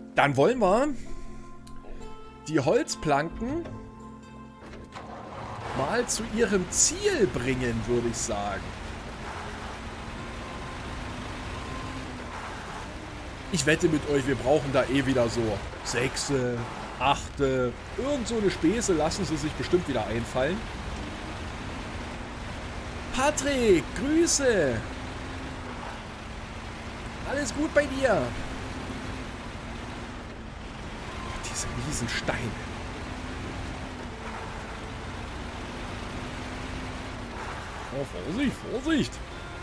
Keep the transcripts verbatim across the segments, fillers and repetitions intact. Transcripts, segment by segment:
Dann wollen wir die Holzplanken mal zu ihrem Ziel bringen, würde ich sagen. Ich wette mit euch, wir brauchen da eh wieder so Sechse, Achte, irgend so eine Späße lassen sie sich bestimmt wieder einfallen. Patrick, Grüße! Alles gut bei dir? Diese miesen Steine. Oh, Vorsicht, Vorsicht!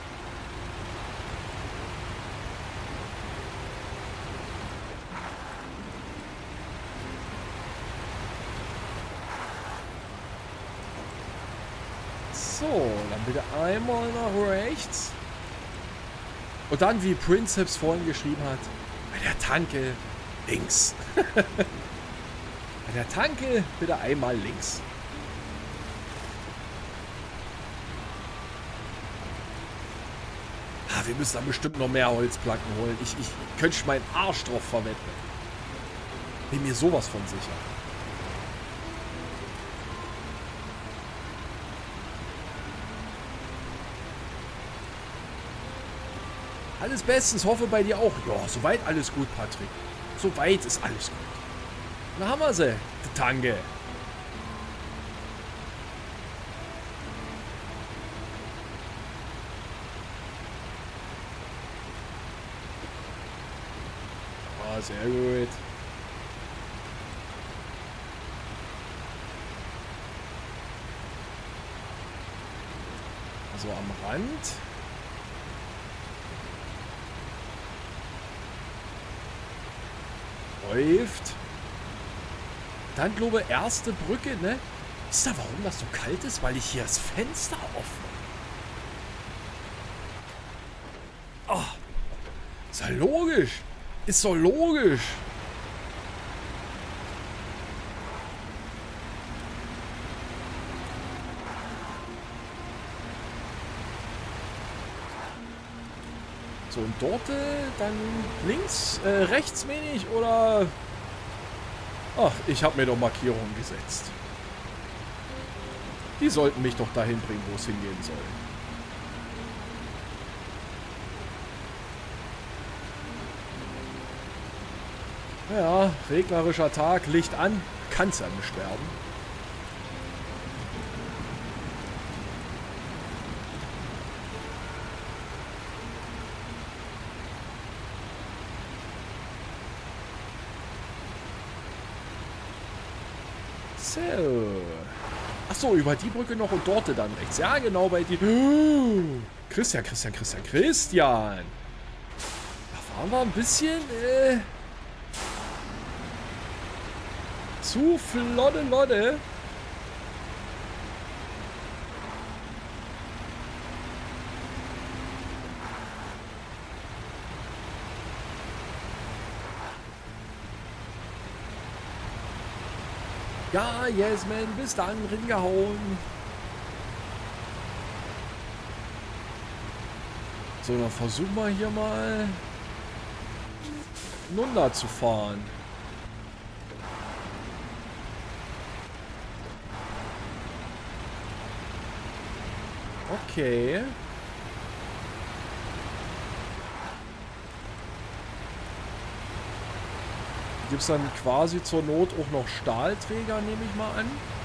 So, dann bitte einmal nach rechts. Und dann, wie Princeps vorhin geschrieben hat, bei der Tanke links. Bei der Tanke bitte einmal links. Ah, wir müssen da bestimmt noch mehr Holzplanken holen. Ich, ich könnte meinen Arsch drauf verwetten. Bin mir sowas von sicher. Alles bestens, hoffe bei dir auch. Ja, soweit alles gut, Patrick. Soweit ist alles gut. Na haben wir sie, die Tanke. Ah, sehr gut. Also am Rand. Läuft. Dann glaube ich, erste Brücke, ne? Ist da, warum das so kalt ist? Weil ich hier das Fenster offen habe. Oh. Ist ja logisch. Ist doch logisch. So, und dort äh, dann links, äh, rechts wenig oder... Ach, ich habe mir doch Markierungen gesetzt. Die sollten mich doch dahin bringen, wo es hingehen soll. Ja, regnerischer Tag, Licht an, kann's ja nicht werden. So. Achso, über die Brücke noch und dort dann rechts. Ja, genau bei die... Oh, Christian, Christian, Christian, Christian. Da fahren wir ein bisschen... Äh, zu flotte Lotte. Ja, yes, man, bis dann, ringehauen. So, dann versuchen wir hier mal runter zu fahren. Okay. Gibt es dann quasi zur Not auch noch Stahlträger, nehme ich mal an.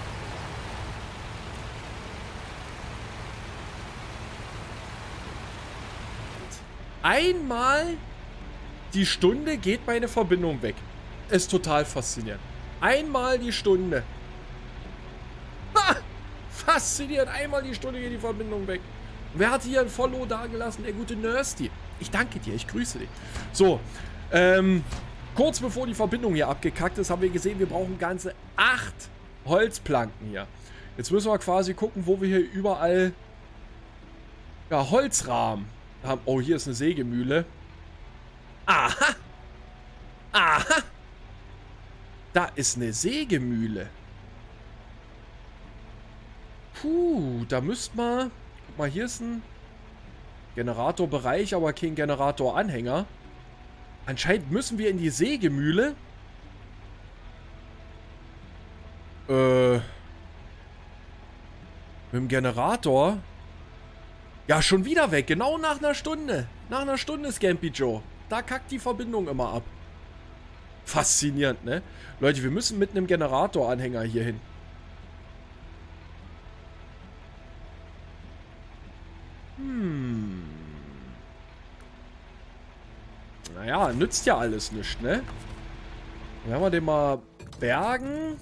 Einmal die Stunde geht meine Verbindung weg. Ist total faszinierend. Einmal die Stunde. Ha! Faszinierend. Einmal die Stunde geht die Verbindung weg. Wer hat hier ein Follow dagelassen? Der gute Nursty. Ich danke dir. Ich grüße dich. So. Ähm... Kurz bevor die Verbindung hier abgekackt ist, haben wir gesehen, wir brauchen ganze acht Holzplanken hier. Jetzt müssen wir quasi gucken, wo wir hier überall ja, Holzrahmen haben. Oh, hier ist eine Sägemühle. Aha! Aha! Da ist eine Sägemühle. Puh, da müsste man... Guck mal, hier ist ein Generatorbereich, aber kein Generatoranhänger. Anscheinend müssen wir in die Sägemühle. Äh. Mit dem Generator. Ja, schon wieder weg. Genau nach einer Stunde. Nach einer Stunde, Scampy Joe. Da kackt die Verbindung immer ab. Faszinierend, ne? Leute, wir müssen mit einem Generatoranhänger hier hin. Hm. Naja, nützt ja alles nichts, ne? Dann werden wir den mal bergen.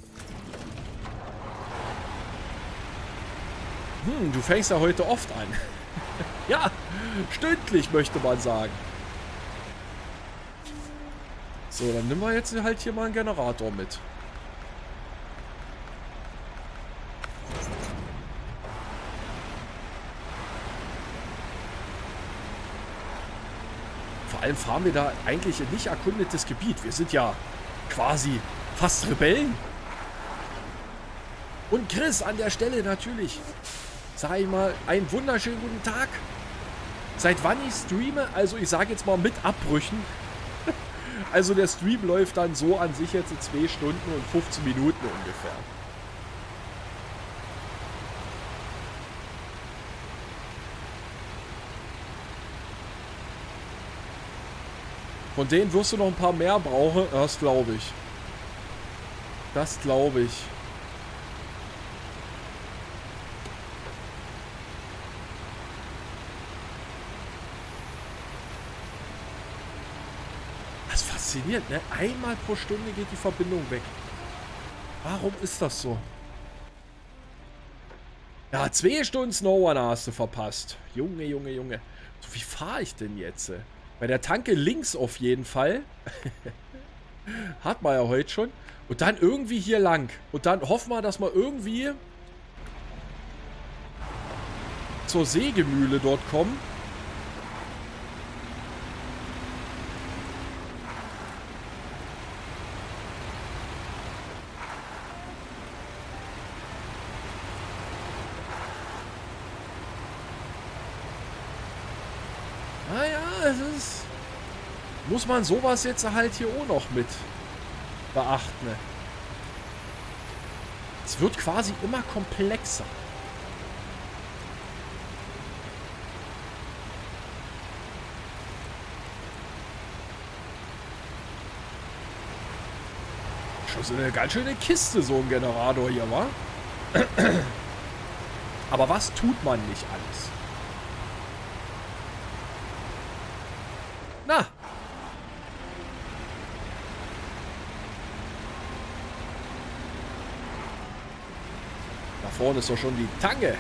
Hm, du fängst ja heute oft an. Ja, stündlich möchte man sagen. So, dann nehmen wir jetzt halt hier mal einen Generator mit. Vor allem fahren wir da eigentlich in nicht erkundetes Gebiet. Wir sind ja quasi fast Rebellen. Und Chris an der Stelle natürlich. Sag ich mal, einen wunderschönen guten Tag. Seit wann ich streame? Also ich sage jetzt mal mit Abbrüchen. Also der Stream läuft dann so an sich jetzt in zwei Stunden und fünfzehn Minuten ungefähr. Von denen wirst du noch ein paar mehr brauchen. Das glaube ich. Das glaube ich. Das ist faszinierend, ne? Einmal pro Stunde geht die Verbindung weg. Warum ist das so? Ja, zwei Stunden Snowrunner hast du verpasst. Junge, Junge, Junge. So, wie fahre ich denn jetzt? Bei der Tanke links auf jeden Fall. Hat man ja heute schon. Und dann irgendwie hier lang. Und dann hoffen wir, dass wir irgendwie zur Sägemühle dort kommen. Naja, es ist... Muss man sowas jetzt halt hier auch noch mit beachten. Es wird quasi immer komplexer. Schon so eine ganz schöne Kiste, so ein Generator hier, wa? Aber was tut man nicht alles? Na! Da vorne ist doch schon die Tange.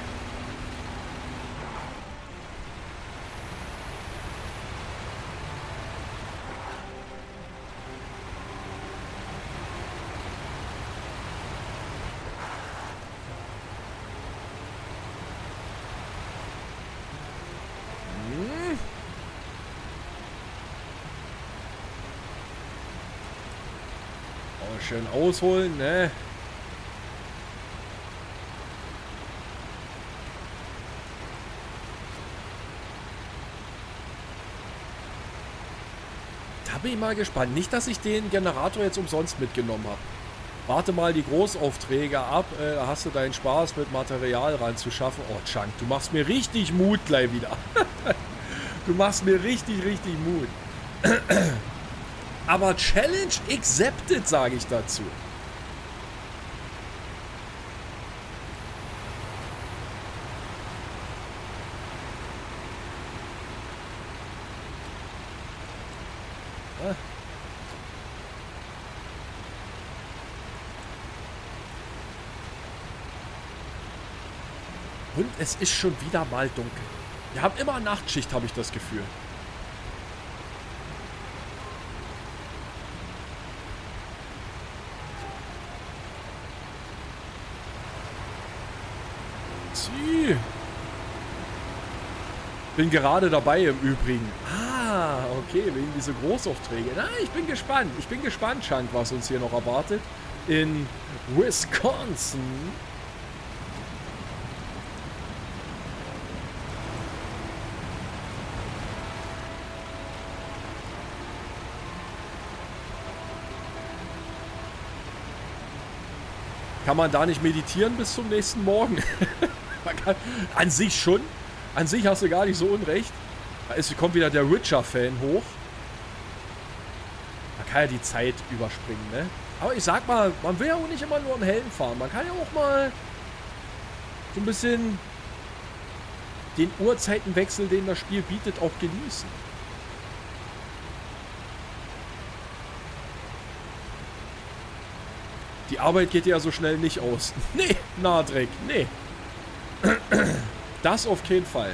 Schön ausholen, ne? Da bin ich mal gespannt. Nicht, dass ich den Generator jetzt umsonst mitgenommen habe. Warte mal die Großaufträge ab. Äh, da hast du deinen Spaß mit Material ranzuschaffen. Oh, Chunk, du machst mir richtig Mut gleich wieder. Du machst mir richtig, richtig Mut. Aber Challenge accepted, sage ich dazu. Ah. Und es ist schon wieder mal dunkel. Wir haben immer Nachtschicht, habe ich das Gefühl. Bin gerade dabei im Übrigen. Ah, okay, wegen dieser Großaufträge. Na, ich bin gespannt. Ich bin gespannt, Chunk, was uns hier noch erwartet. In Wisconsin. Kann man da nicht meditieren bis zum nächsten Morgen? Man kann, an sich schon. An sich hast du gar nicht so unrecht. Da ist, kommt wieder der Witcher-Fan hoch. Man kann ja die Zeit überspringen, ne? Aber ich sag mal, man will ja auch nicht immer nur am Hellen fahren. Man kann ja auch mal so ein bisschen den Uhrzeitenwechsel, den das Spiel bietet, auch genießen. Die Arbeit geht ja so schnell nicht aus. Nee, Nahedreck, nee. Das auf keinen Fall.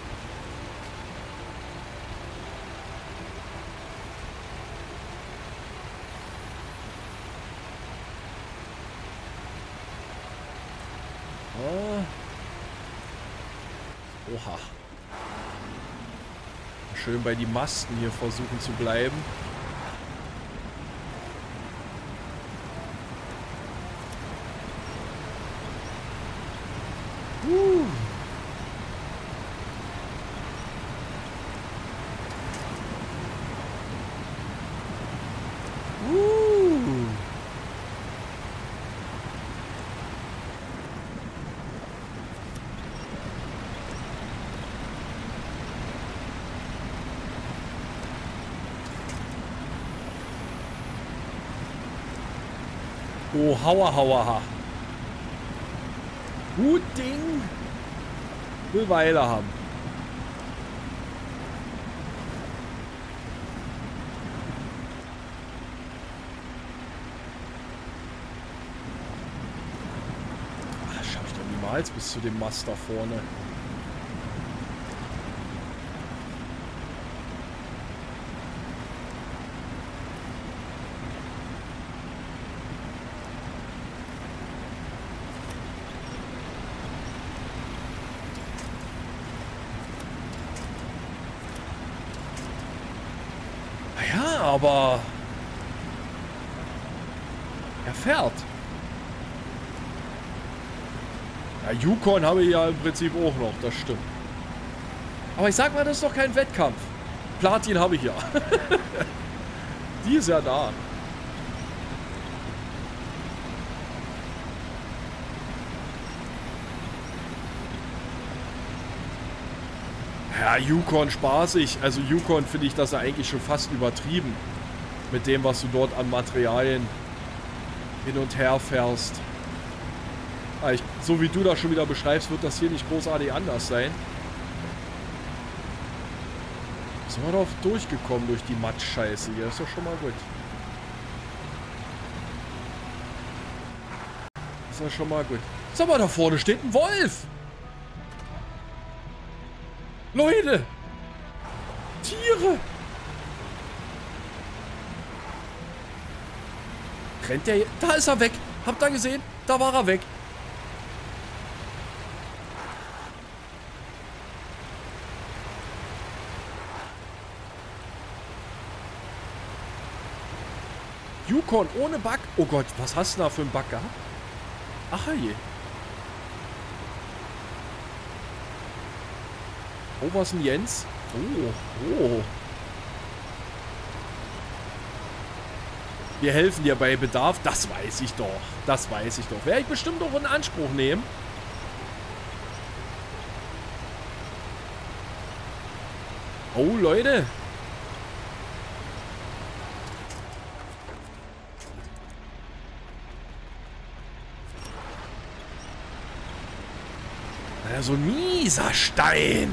Ah. Oha. Schön bei die Masten hier versuchen zu bleiben. Uh. Uh. Oh, hauer, hauer, ha. Gut Ding. Will Weile haben. Ach, schaffe ich doch niemals bis zu dem Mast da vorne. Aber er fährt. Ja, Yukon habe ich ja im Prinzip auch noch, das stimmt. Aber ich sag mal, das ist doch kein Wettkampf. Platin habe ich ja. Die ist ja da. Ja, Yukon spaßig. Also Yukon finde ich das ja eigentlich schon fast übertrieben. Mit dem, was du dort an Materialien hin und her fährst. Ah, ich, so wie du das schon wieder beschreibst, wird das hier nicht großartig anders sein. Sind wir doch durchgekommen durch die Matsch-Scheiße hier. Ist doch schon mal gut. Ist doch schon mal gut. Sag mal, da vorne steht ein Wolf! Leute! Tiere! Rennt der hier? Da ist er weg! Habt ihr gesehen? Da war er weg! Yukon ohne Bug. Oh Gott, was hast du da für einen Bug gehabt? Ach je. Oh, was denn Jens? Oh, oh. Wir helfen dir bei Bedarf. Das weiß ich doch. Das weiß ich doch. Werde ich bestimmt auch in Anspruch nehmen. Oh, Leute. Ja, so ein mieser Stein.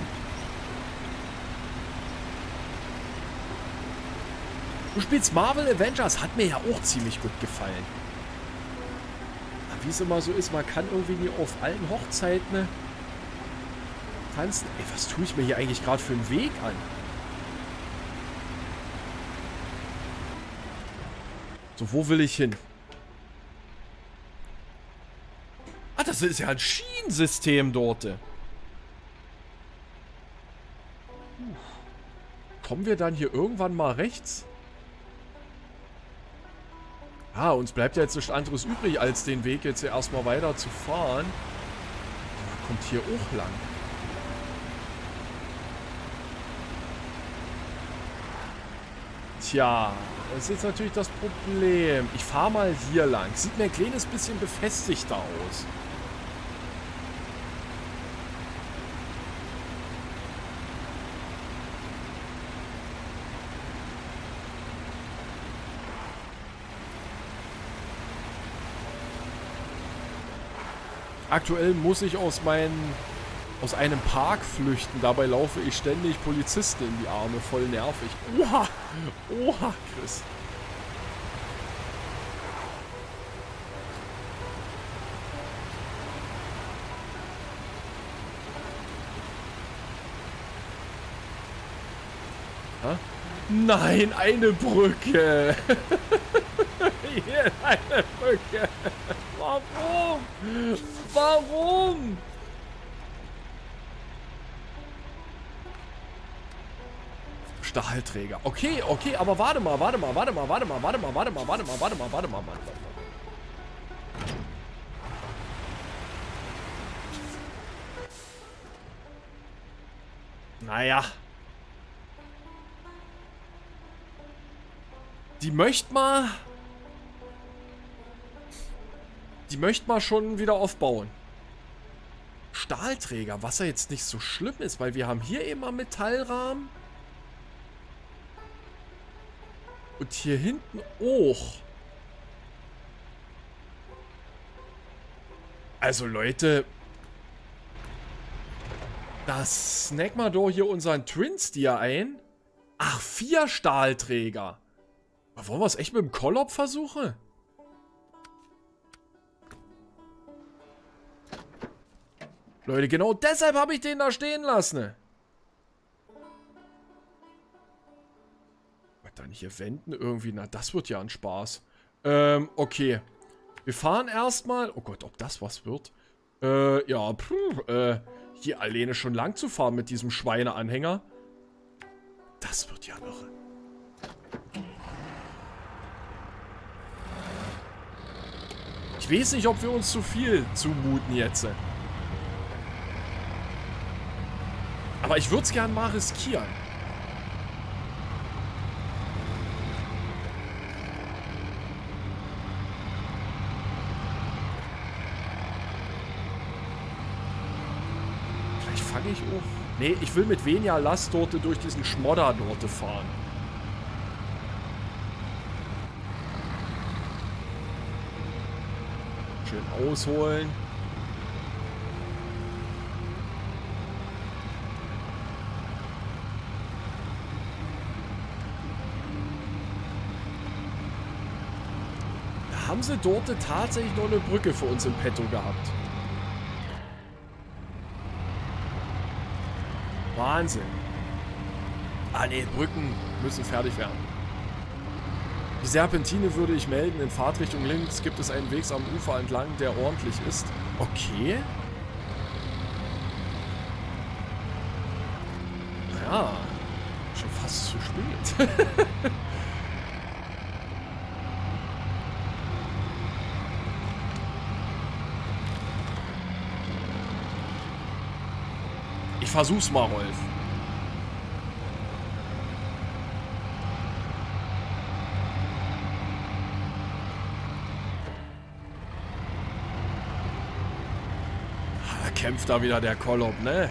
Du spielst Marvel Avengers, hat mir ja auch ziemlich gut gefallen. Aber wie es immer so ist, man kann irgendwie nie auf allen Hochzeiten tanzen. Ey, was tue ich mir hier eigentlich gerade für einen Weg an? So, wo will ich hin? Ah, das ist ja ein Schienensystem dort. Kommen wir dann hier irgendwann mal rechts? Ah, uns bleibt ja jetzt nichts anderes übrig, als den Weg jetzt hier erstmal weiter zu fahren. Aber kommt hier auch lang. Tja, das ist jetzt natürlich das Problem. Ich fahre mal hier lang. Sieht mir ein kleines bisschen befestigter aus. Aktuell muss ich aus meinen, aus einem Park flüchten. Dabei laufe ich ständig Polizisten in die Arme. Voll nervig. Oha! Oha, Chris. Ha? Nein, eine Brücke. Hier, eine Brücke. Warum? Warum? Stahlträger. Okay, okay, aber warte mal, warte mal, warte mal, warte mal, warte mal, warte mal, warte mal, warte mal, warte mal, warte mal. Naja. Die möchte mal... Die möchte mal schon wieder aufbauen. Stahlträger, was ja jetzt nicht so schlimm ist, weil wir haben hier immer Metallrahmen. Und hier hinten auch. Also Leute, das snacken wir doch hier unseren Twin-Steer ein. Ach, vier Stahlträger. Wollen wir es echt mit dem Kollop versuchen? Leute, genau deshalb habe ich den da stehen lassen. Was dann hier wenden irgendwie? Na, das wird ja ein Spaß. Ähm, okay. Wir fahren erstmal. Oh Gott, ob das was wird? Äh, ja, pff, äh, hier alleine schon lang zu fahren mit diesem Schweineanhänger. Das wird ja irre. Ich weiß nicht, ob wir uns zu viel zumuten jetzt. Aber ich würde es gern mal riskieren. Vielleicht fange ich auch... Nee, ich will mit weniger Last dort durch diesen Schmodder dort fahren. Schön ausholen. Da haben sie dort tatsächlich noch eine Brücke für uns im Petto gehabt. Wahnsinn. Ah ne, Brücken müssen fertig werden. Die Serpentine würde ich melden. In Fahrtrichtung links gibt es einen Weg am Ufer entlang, der ordentlich ist. Okay. Ja. Schon fast zu spät. Ich versuch's mal, Rolf. Da kämpft da wieder der Kollop, ne?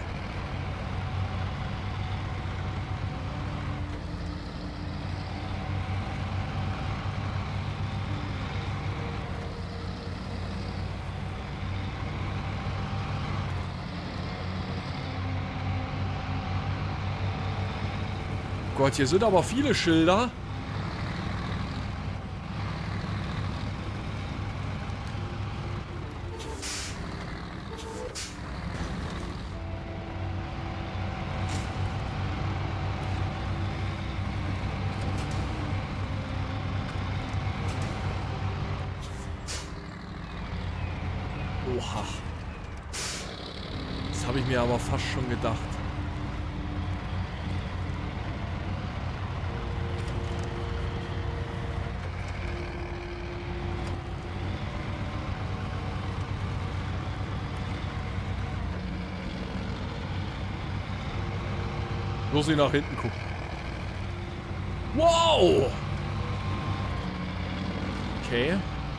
Gott, hier sind aber viele Schilder. Oha. Das habe ich mir aber fast schon gedacht. Bloß nicht nach hinten gucken. Wow! Okay.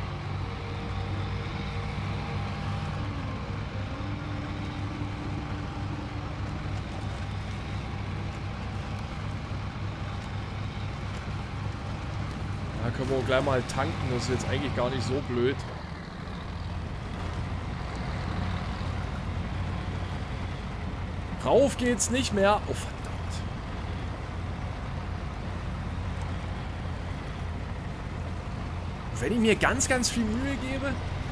Da können wir auch gleich mal tanken. Das ist jetzt eigentlich gar nicht so blöd. Rauf geht's nicht mehr. Oh, verdammt. Wenn ich mir ganz, ganz viel Mühe gebe.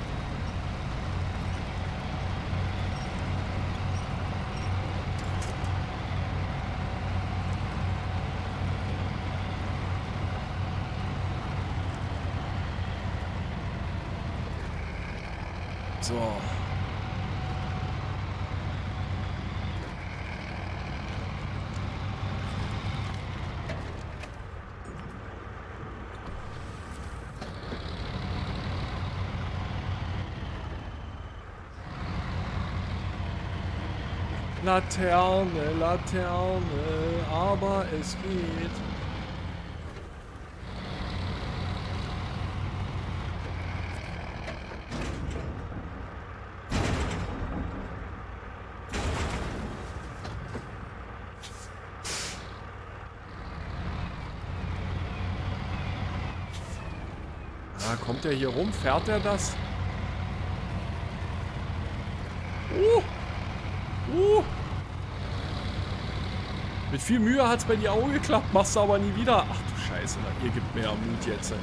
So. Laterne, Laterne, aber es geht. Ah, kommt er hier rum? Fährt er das? Uh! Uh. Mit viel Mühe hat es bei dir auch geklappt, machst du aber nie wieder. Ach du Scheiße, na, ihr gebt mir ja Mut jetzt.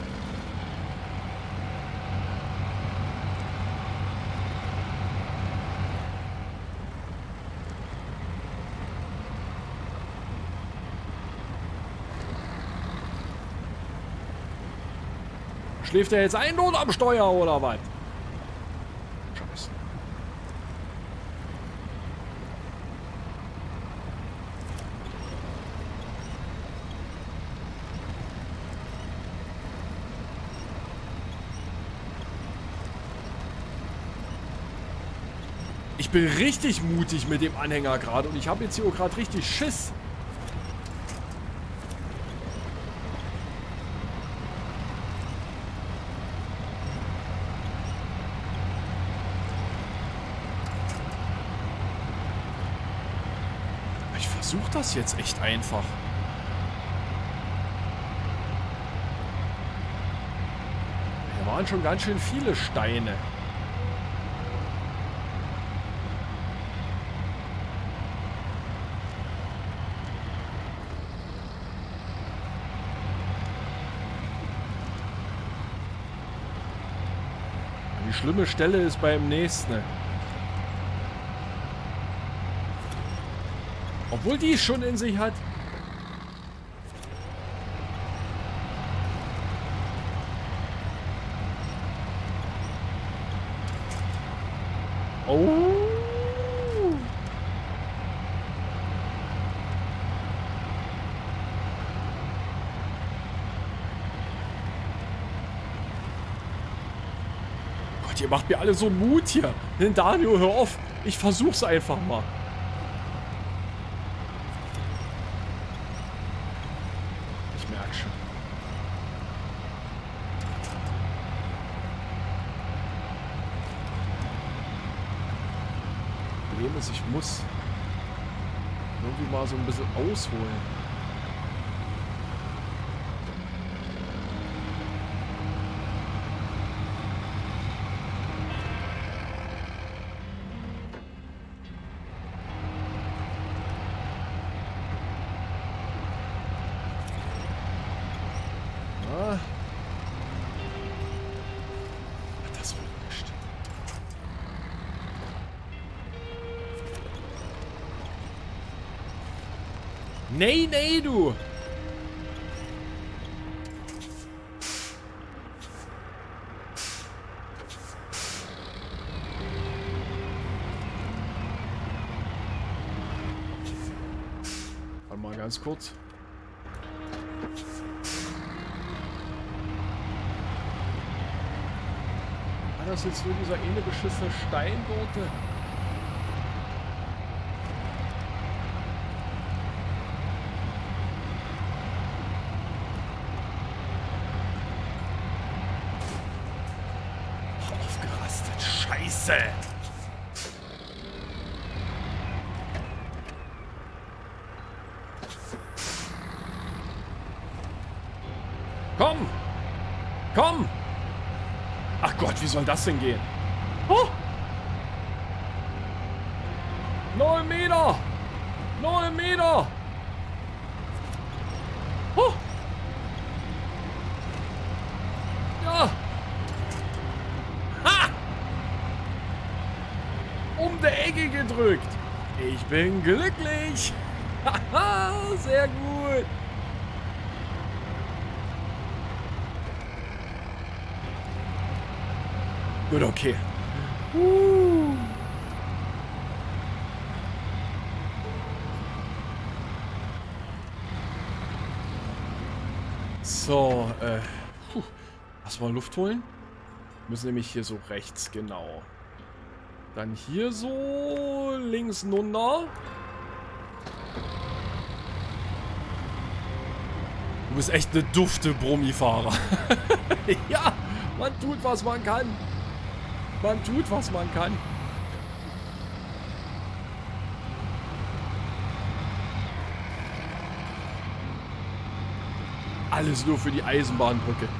Schläft er jetzt ein Not am Steuer oder was? Scheiße. Ich bin richtig mutig mit dem Anhänger gerade und ich habe jetzt hier auch gerade richtig Schiss. Ich versuche das jetzt echt einfach. Hier waren schon ganz schön viele Steine. Die schlimme Stelle ist beim nächsten. Obwohl die es schon in sich hat. Oh. Gott, ihr macht mir alle so Mut hier. Daniel, hör auf. Ich versuch's einfach mal. Ich merke schon. Problem ist, ich muss irgendwie mal so ein bisschen ausholen. Nee, nee, du! Warte mal ganz kurz. War das jetzt nur dieser eine beschissene Stein dort? Aufgerastet. Scheiße. Komm. Komm. Ach Gott, wie soll das denn gehen? Oh. Neun Meter. Neun Meter. Oh. Ja. Ha. Um die Ecke gedrückt. Ich bin glücklich. Haha, sehr gut. Gut, okay. Uh. So, äh. Puh. Lass mal Luft holen. Wir müssen nämlich hier so rechts, genau. Dann hier so links runter. Du bist echt eine dufte Brummifahrer. Ja, man tut, was man kann. Man tut, was man kann. Alles nur für die Eisenbahnbrücke.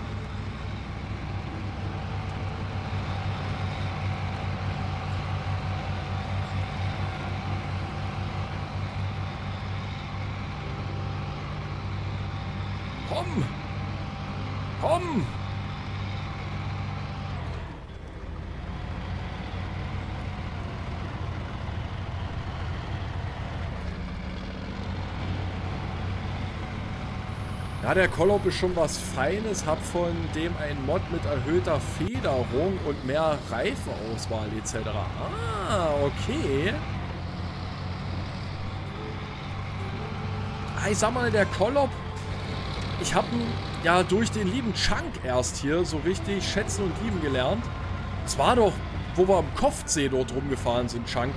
Komm! Komm! Ja, der Kollop ist schon was Feines, hab von dem ein Mod mit erhöhter Federung und mehr Reifenauswahl et cetera. Ah, okay. Ah, ich sag mal, der Kollop, ich hab ihn ja durch den lieben Chunk erst hier so richtig schätzen und lieben gelernt. Es war doch, wo wir am Kopfsee dort rumgefahren sind, Chunk.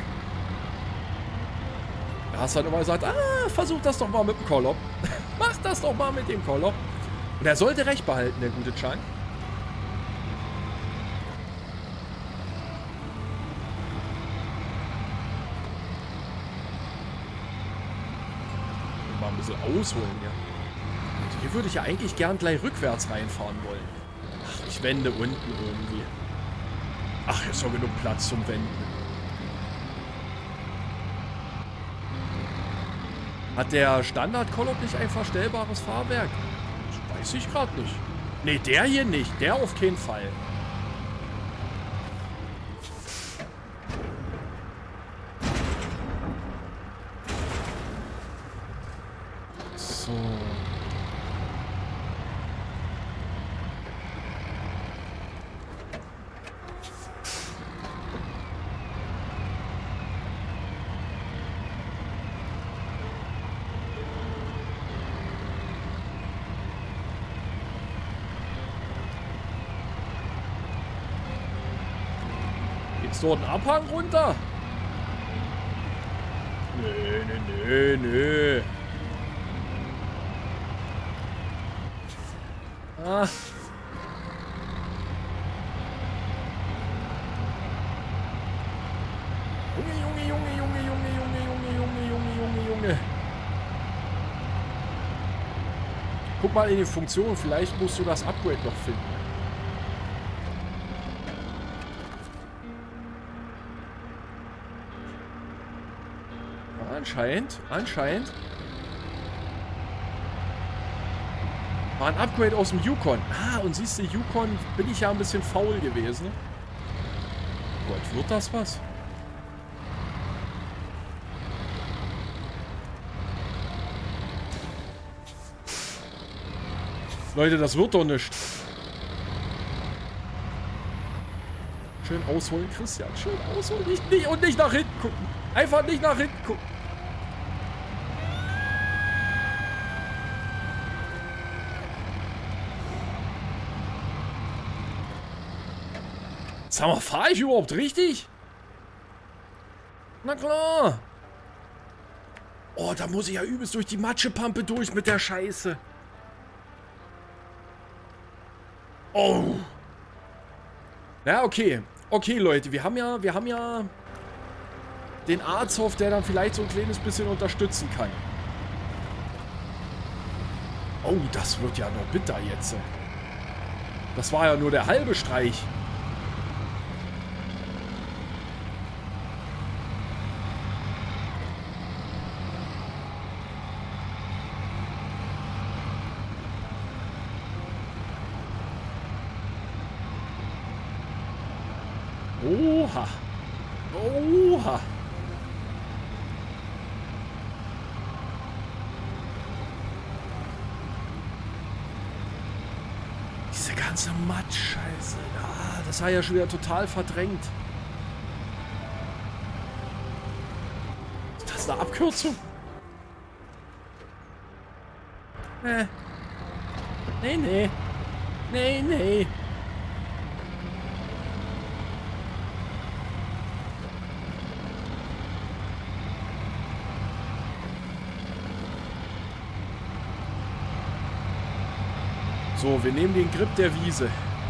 Da hast du dann immer gesagt, ah, versuch das doch mal mit dem Kollop. Mach das doch mal mit dem Kollop. Und er sollte recht behalten, der gute Chunk. Mal ein bisschen ausholen, ja. Und hier würde ich ja eigentlich gern gleich rückwärts reinfahren wollen. Ach, ich wende unten irgendwie. Ach, hier ist doch genug Platz zum Wenden. Hat der Standard-Kollop nicht ein verstellbares Fahrwerk? Das weiß ich gerade nicht. Ne, der hier nicht. Der auf keinen Fall. So. Dort einen Abhang runter? Nö, nö, nö, nö. Ah. Junge, Junge, Junge, Junge, Junge, Junge, Junge, Junge, Junge, Junge, Junge. Guck mal in die Funktion, vielleicht musst du das Upgrade noch finden. Anscheinend, anscheinend. War ein Upgrade aus dem Yukon. Ah, und siehst du, Yukon bin ich ja ein bisschen faul gewesen. Gott, wird das was? Leute, das wird doch nicht. Schön ausholen, Christian. Schön ausholen. Nicht, nicht, und nicht nach hinten gucken. Einfach nicht nach hinten gucken. Sag mal, fahre ich überhaupt richtig? Na klar. Oh, da muss ich ja übelst durch die Matschepampe durch mit der Scheiße. Oh. Ja, okay. Okay, Leute, wir haben ja, wir haben ja den Arzhof, der dann vielleicht so ein kleines bisschen unterstützen kann. Oh, das wird ja noch bitter jetzt. Das war ja nur der halbe Streich. Oha. Oha. Diese ganze Matsch-Scheiße. Ah, das war ja schon wieder total verdrängt. Ist das eine Abkürzung? Nee. Nee, nee. Nee, nee. So, wir nehmen den Grip der Wiese.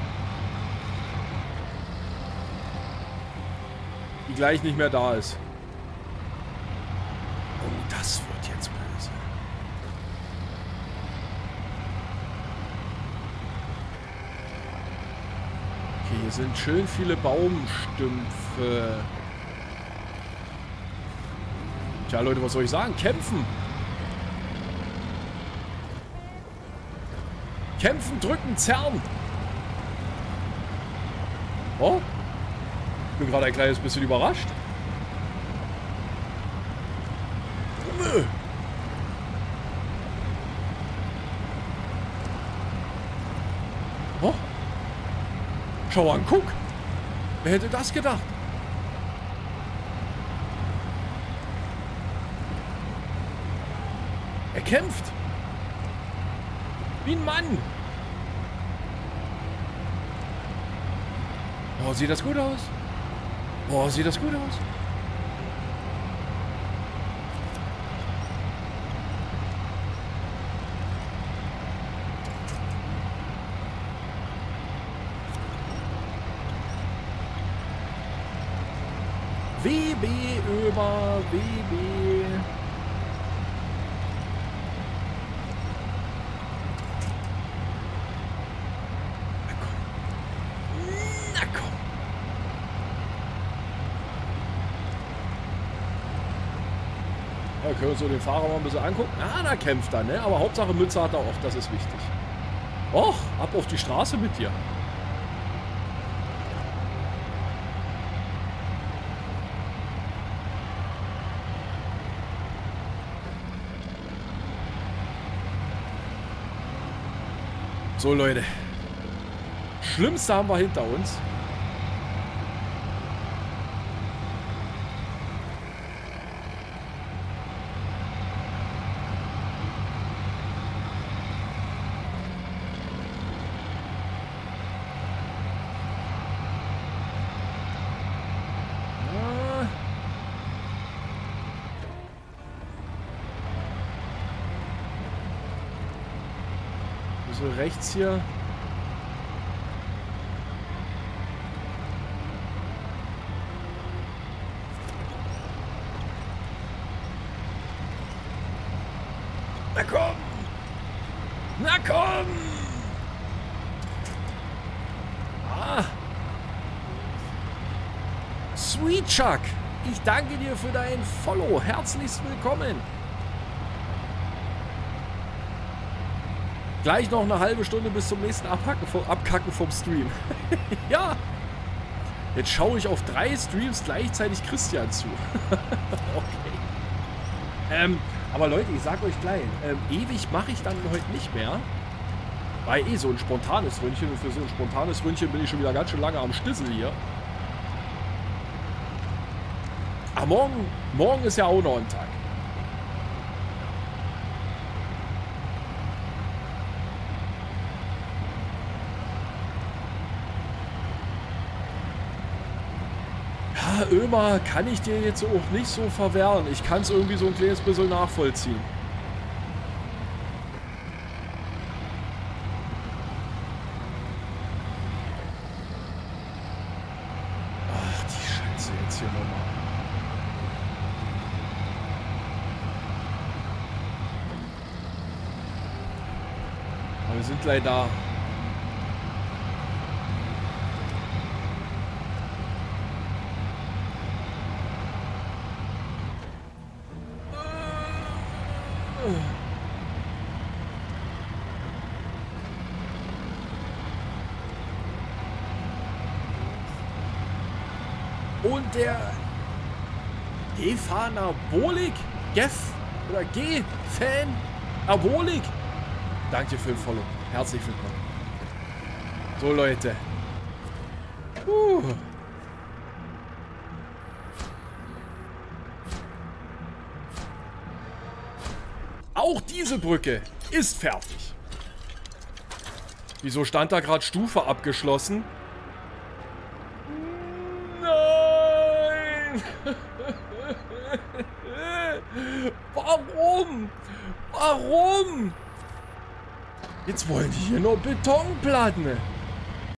Die gleich nicht mehr da ist. Oh, das wird jetzt böse. Okay, hier sind schön viele Baumstümpfe. Tja, Leute, was soll ich sagen? Kämpfen! Kämpfen, drücken, zerren. Oh. Ich bin gerade ein kleines bisschen überrascht. Oh. Schau an, guck. Wer hätte das gedacht? Er kämpft. Wie ein Mann. Oh, sieht das gut aus? Oh, sieht das gut aus? W B über W B. Ja, können wir uns so den Fahrer mal ein bisschen angucken. Ah, da kämpft er, ne? Aber Hauptsache Mütze hat er auf, das ist wichtig. Och, ab auf die Straße mit dir. So, Leute. Schlimmste haben wir hinter uns. So rechts hier. Na komm! Na komm! Ah! Sweet Chuck! Ich danke dir für dein Follow. Herzlichst willkommen. Gleich noch eine halbe Stunde bis zum nächsten Abhacken, Abkacken vom Stream. Ja. Jetzt schaue ich auf drei Streams gleichzeitig Christian zu. Okay. Ähm, aber Leute, ich sag euch gleich, ähm, ewig mache ich dann heute nicht mehr. Weil eh so ein spontanes Ründchen und für so ein spontanes Ründchen bin ich schon wieder ganz schön lange am Stissel hier. Aber morgen, morgen ist ja auch noch ein Tag. Ja, Ömer, kann ich dir jetzt auch nicht so verwehren. Ich kann es irgendwie so ein kleines bisschen nachvollziehen. Wir sind gleich da. Und der G-Fan-Abolik, Gef oder G-Fan-Abolik. Danke für den Follow. Herzlich willkommen. So, Leute. Puh. Auch diese Brücke ist fertig. Wieso stand da gerade Stufe abgeschlossen? Nein! Warum? Warum? Jetzt wollen die hier nur Betonplatten.